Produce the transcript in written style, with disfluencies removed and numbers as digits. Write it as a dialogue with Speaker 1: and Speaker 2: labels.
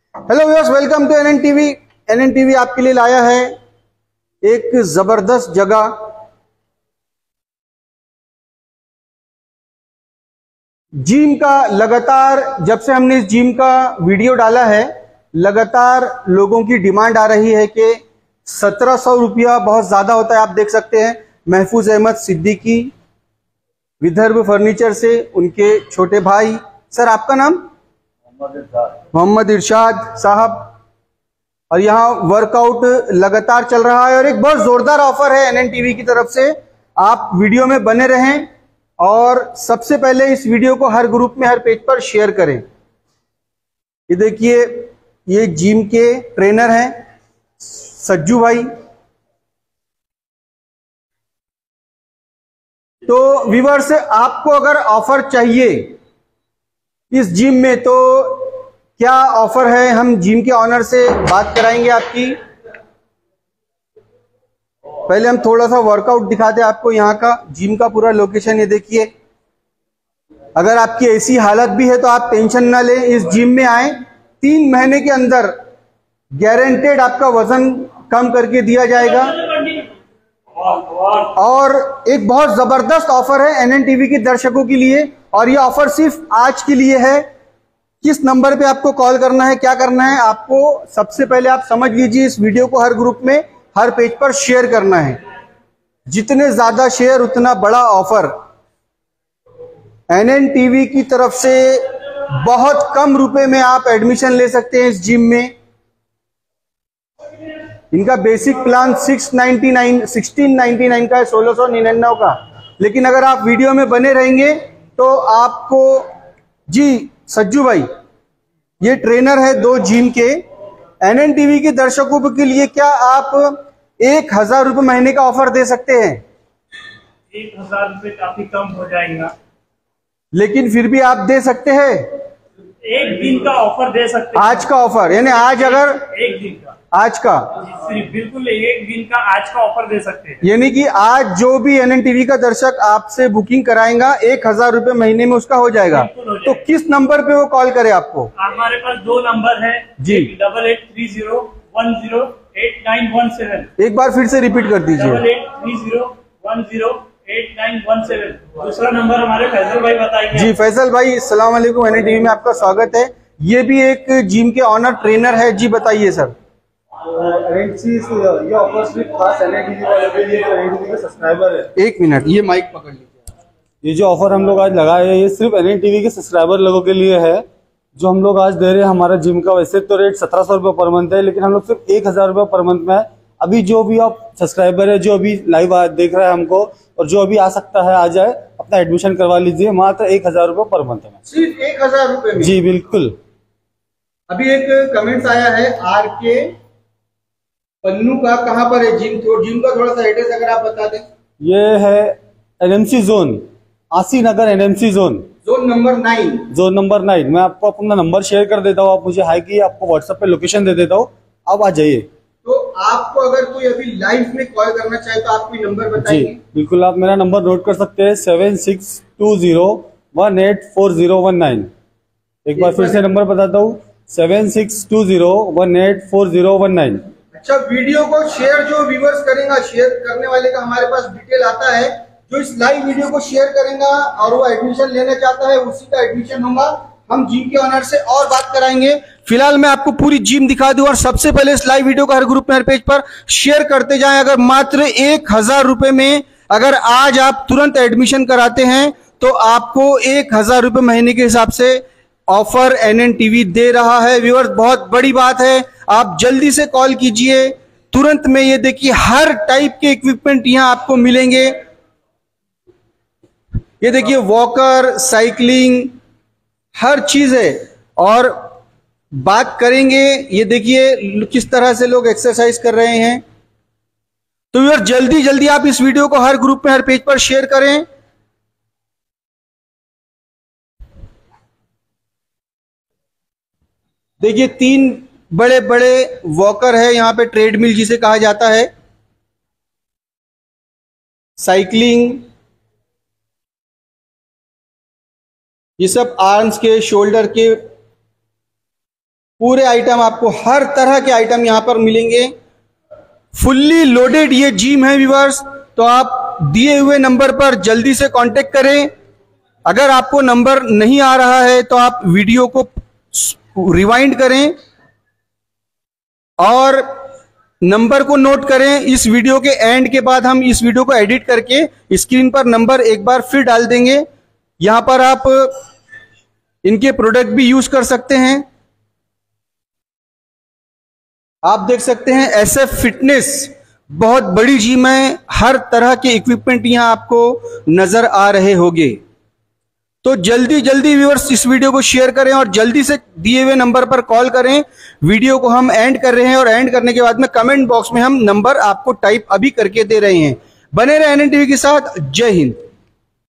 Speaker 1: Hello viewers, welcome to NN TV. NN TV आपके लिए लाया है एक जबरदस्त जगह। जिम का लगातार, जब से हमने इस जिम का वीडियो डाला है, लगातार लोगों की डिमांड आ रही है कि 1700 रुपया बहुत ज्यादा होता है। आप देख सकते हैं महफूज अहमद सिद्दीकी विदर्भ फर्नीचर से, उनके छोटे भाई। सर, आपका नाम? मोहम्मद इरशाद साहब। और यहाँ वर्कआउट लगातार चल रहा है और एक बहुत जोरदार ऑफर है एनएन टीवी की तरफ से। आप वीडियो में बने रहें और सबसे पहले इस वीडियो को हर ग्रुप में, हर पेज पर शेयर करें। ये देखिए, ये जिम के ट्रेनर हैं सज्जू भाई। तो व्यूअर्स, आपको अगर ऑफर चाहिए इस जिम में तो क्या ऑफर है, हम जिम के ऑनर से बात कराएंगे आपकी। पहले हम थोड़ा सा वर्कआउट दिखाते हैं आपको। यहाँ का जिम का पूरा लोकेशन ये देखिए। अगर आपकी ऐसी हालत भी है तो आप टेंशन ना लें, इस जिम में आए। 3 महीने के अंदर गारंटेड आपका वजन कम करके दिया जाएगा। और एक बहुत जबरदस्त ऑफर है एनएन टीवी के दर्शकों के लिए, और ये ऑफर सिर्फ आज के लिए है। किस नंबर पे आपको कॉल करना है, क्या करना है आपको, सबसे पहले आप समझ लीजिए। इस वीडियो को हर ग्रुप में, हर पेज पर शेयर करना है। जितने ज्यादा शेयर उतना बड़ा ऑफर। एनएन टीवी की तरफ से बहुत कम रुपए में आप एडमिशन ले सकते हैं इस जिम में। इनका बेसिक प्लान 1699 का है, 1699 का। लेकिन अगर आप वीडियो में बने रहेंगे तो आपको, जी सज्जू भाई, ये ट्रेनर है 2 जिम के। एनएन टीवी के दर्शकों के लिए क्या आप 1000 रुपये महीने का ऑफर दे सकते हैं?
Speaker 2: 1000 रुपये काफी कम हो जाएगा,
Speaker 1: लेकिन फिर भी आप दे सकते हैं।
Speaker 2: एक दिन का ऑफर दे सकते हैं।
Speaker 1: आज का ऑफर, यानी आज अगर
Speaker 2: एक दिन का,
Speaker 1: आज का
Speaker 2: सिर्फ बिल्कुल एक दिन का आज का ऑफर दे सकते हैं।
Speaker 1: यानी कि आज जो भी एनएन टीवी का दर्शक आपसे बुकिंग कराएगा 1000 रुपये महीने में उसका हो जाएगा। तो किस नंबर पे वो कॉल करे आपको?
Speaker 2: हमारे पास 2 नंबर है
Speaker 1: जी।
Speaker 2: 8830108917।
Speaker 1: एक बार फिर से रिपीट कर दीजिए।
Speaker 2: 8830108917। दूसरा नंबर हमारे फैसल भाई बताएंगे।
Speaker 1: जी फैसल भाई, अस्सलाम वालेकुम। एनएन टीवी में आपका स्वागत है। ये भी एक जिम के ऑनर ट्रेनर है। जी बताइए सर।
Speaker 3: ये ऑफर सिर्फ खास एनएन टीवी वाले के लिए, जो एनएन टीवी के सब्सक्राइबर है।
Speaker 1: एक मिनट, ये माइक पकड़ लीजिए।
Speaker 3: ये जो ऑफर हम लोग आज लगाए हैं, ये सिर्फ एनएन टीवी के सब्सक्राइबर लोगों के लिए है। जो हम लोग आज दे रहे हैं, हमारा जिम का वैसे तो रेट 1700 रुपये पर मंथ है, लेकिन हम लोग सिर्फ 1000 रुपये पर मंथ में है। अभी जो भी आप सब्सक्राइबर है, जो अभी लाइव देख रहा है हमको, और जो अभी आ सकता है आ जाए, अपना एडमिशन करवा लीजिए। मात्र 1000 रुपये पर मंथ है।
Speaker 1: सिर्फ 1000 रुपये में?
Speaker 3: जी बिल्कुल।
Speaker 1: अभी एक कमेंट्स आया है आर के पन्नू का, कहाँ पर है जिम? तो जिम का थोड़ा सा एड्रेस अगर आप बता दें।
Speaker 3: ये है NMC zone, Asi Nagar NMC zone,
Speaker 1: zone number 9।
Speaker 3: Zone number 9। मैं आपको अपना नंबर शेयर कर देता हूँ, आप मुझे हाई की, आपको व्हाट्सएप पे लोकेशन दे देता हूँ, आप आ जाइए।
Speaker 1: तो आपको अगर कोई अभी लाइव में कॉल करना चाहे तो आप कोई नंबर बताइए।
Speaker 3: जी बिल्कुल, आप मेरा नंबर नोट कर सकते हैं, 7620184019। एक बार फिर से नंबर बताता हूँ, 7620184019।
Speaker 1: अच्छा, वीडियो को शेयर जो व्यूअर्स करेगा, शेयर करने वाले का हमारे पास डिटेल आता है। जो इस लाइव वीडियो को शेयर करेगा और वो एडमिशन लेना चाहता है, उसी का एडमिशन होगा। हम जिम के ऑनर से और बात कराएंगे। फिलहाल मैं आपको पूरी जिम दिखा दूं, और सबसे पहले इस लाइव वीडियो को हर ग्रुप में, हर पेज पर शेयर करते जाएं। अगर मात्र 1000 रुपये में अगर आज आप तुरंत एडमिशन कराते हैं तो आपको 1000 रुपये महीने के हिसाब से ऑफर एनएन टीवी दे रहा है। व्यूअर्स, बहुत बड़ी बात है, आप जल्दी से कॉल कीजिए तुरंत में। ये देखिए, हर टाइप के इक्विपमेंट यहां आपको मिलेंगे। ये देखिए, वॉकर, साइकिलिंग, हर चीज है। और बात करेंगे, ये देखिए किस तरह से लोग एक्सरसाइज कर रहे हैं। तो यार जल्दी जल्दी आप इस वीडियो को हर ग्रुप में, हर पेज पर शेयर करें। देखिए, 3 बड़े बड़े वॉकर है यहाँ पे, ट्रेडमिल जिसे कहा जाता है, साइकिलिंग, ये सब आर्म्स के, शोल्डर के पूरे आइटम आपको हर तरह के आइटम यहां पर मिलेंगे। फुल्ली लोडेड ये जिम है व्यूअर्स। तो आप दिए हुए नंबर पर जल्दी से कांटेक्ट करें। अगर आपको नंबर नहीं आ रहा है तो आप वीडियो को रिवाइंड करें और नंबर को नोट करें। इस वीडियो के एंड के बाद हम इस वीडियो को एडिट करके स्क्रीन पर नंबर एक बार फिर डाल देंगे। यहां पर आप इनके प्रोडक्ट भी यूज कर सकते हैं। आप देख सकते हैं SF फिटनेस बहुत बड़ी जिम है। हर तरह के इक्विपमेंट यहां आपको नजर आ रहे होंगे। तो जल्दी जल्दी व्यूअर्स इस वीडियो को शेयर करें और जल्दी से दिए हुए नंबर पर कॉल करें। वीडियो को हम एंड कर रहे हैं और एंड करने के बाद में कमेंट बॉक्स में हम नंबर आपको टाइप अभी करके दे रहे हैं। बने रहे NN टीवी के साथ। जय हिंद।